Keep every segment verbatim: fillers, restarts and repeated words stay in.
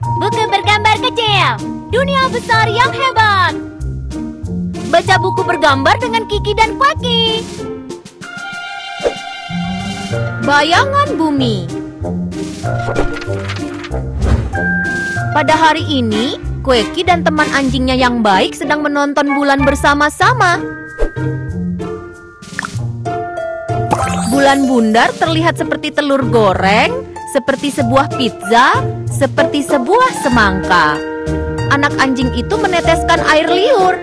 Buku bergambar kecil, dunia besar yang hebat. Baca buku bergambar dengan Kiki dan Quacky. Bayangan bumi. Pada hari ini, Quacky dan teman anjingnya yang baik sedang menonton bulan bersama-sama. Bulan bundar terlihat seperti telur goreng, seperti sebuah pizza, seperti sebuah semangka. Anak anjing itu meneteskan air liur.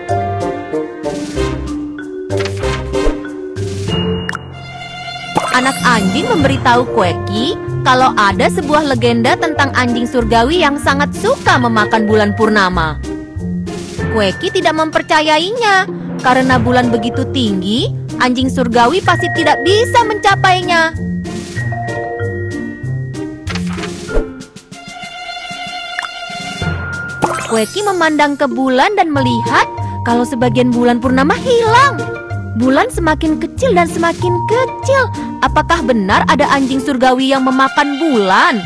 Anak anjing memberitahu Quacky kalau ada sebuah legenda tentang anjing surgawi yang sangat suka memakan bulan purnama. Quacky tidak mempercayainya, karena bulan begitu tinggi, anjing surgawi pasti tidak bisa mencapainya. Quacky memandang ke bulan dan melihat kalau sebagian bulan purnama hilang. Bulan semakin kecil dan semakin kecil. Apakah benar ada anjing surgawi yang memakan bulan?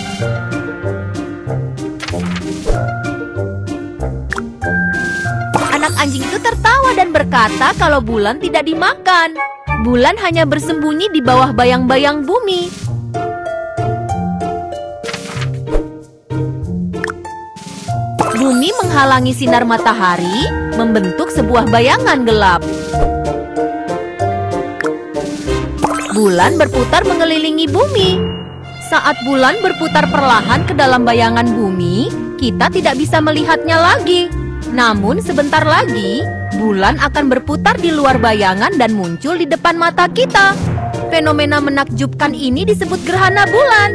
Anak anjing itu tertawa dan berkata kalau bulan tidak dimakan. Bulan hanya bersembunyi di bawah bayang-bayang bumi. Bumi menghalangi sinar matahari, membentuk sebuah bayangan gelap. Bulan berputar mengelilingi bumi. Saat bulan berputar perlahan ke dalam bayangan bumi, kita tidak bisa melihatnya lagi. Namun sebentar lagi, bulan akan berputar di luar bayangan dan muncul di depan mata kita. Fenomena menakjubkan ini disebut gerhana bulan.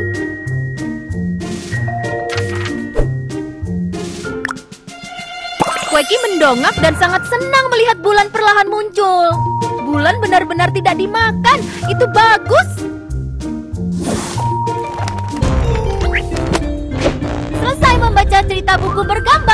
Quacky mendongak dan sangat senang melihat bulan perlahan muncul. Bulan benar-benar tidak dimakan. Itu bagus. Selesai membaca cerita buku bergambar.